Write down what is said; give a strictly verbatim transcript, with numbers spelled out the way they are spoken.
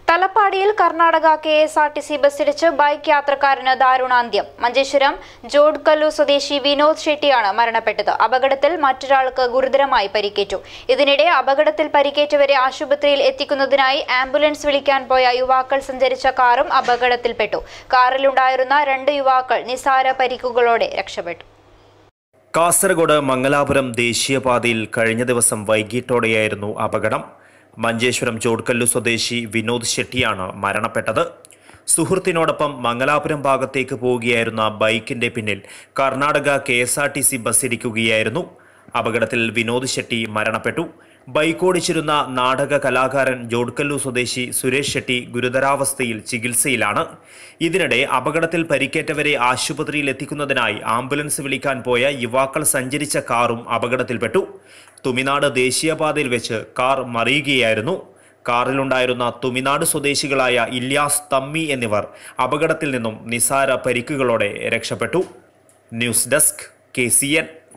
തലപ്പാടിയിൽ Karnataka K S R T C ബസ്സിടിച്ച് bike യാത്രക്കാരന് ദാരുണാന്ത്യം. മഞ്ചേശ്വരം ജോഡ്കല്ലു സ്വദേശി വിനോദ് ഷെട്ടിയാണ് മരണപ്പെട്ടത്. അപകടത്തിൽ മറ്റൊരാൾക്ക് ഗുരുതരമായി പരിക്കേറ്റു. ഇതിനിടെ അപകടത്തിൽ പരിക്കേറ്റവരെ ആശുപത്രിയിൽ എത്തിക്കുന്നതിനായി ആംബുലൻസ് വിളിക്കാൻ പോയ യുവാക്കൾ സഞ്ചരിച്ച കാറും അപകടത്തിൽപ്പെട്ടു. കാറിലുണ്ടായിരുന്ന രണ്ട് യുവാക്കൾ നിസാര പരിക്കുകളോടെ രക്ഷപ്പെട്ടു. കാസർഗോഡ് മംഗലാപുരം ദേശീയപാതയിൽ കഴിഞ്ഞ ദിവസം വൈകിട്ടോടെയായിരുന്നു അപകടം. മഞ്ചേശ്വരം ജോഡ്കല്ലു സ്വദേശി വിനോദ് ഷെട്ടിയാണ് മരണപ്പെട്ടത്. സുഹൃത്തിനോടൊപ്പം മംഗലാപുരം ഭാഗത്തേക്ക് പോവുകയായിരുന്ന ബൈക്കിന്റെ പിന്നിൽ Karnataka K S R T C bus ഇടിക്കുകയായിരുന്നു. അപകടത്തിൽ വിനോദ് ഷെട്ടി മരണപ്പെട്ടു. ബൈക്ക് ഓടിച്ചിരുന്ന നാടക കലാകാരൻ ജോഡ്കല്ലു സ്വദേശി സുരേഷ് ഷെട്ടി ഗുരുതരാവസ്ഥയിൽ ചികിത്സയിലാണ്. ഇതിനിടെ അപകടത്തിൽ പരിക്കേറ്റവരെ ആശുപത്രിയിൽ എത്തിക്കുന്നതിനായി ആംബുലൻസ് വിളിക്കാൻ പോയ യുവാക്കൾ സഞ്ചരിച്ച കാറും അപകടത്തിൽപ്പെട്ടു. തുമിനാട് ദേശീയപാതയിൽ വെച്ച് കാർ മറിയുകയായിരുന്നു. കാറിലുണ്ടായിരുന്ന തുമിനാട് സ്വദേശികളായ ഇല്യാസ്, തമ്മി എന്നിവർ അപകടത്തിൽ നിന്നും നിസാര പരിക്കുകളോടെ രക്ഷപ്പെട്ടു. News desk K C N.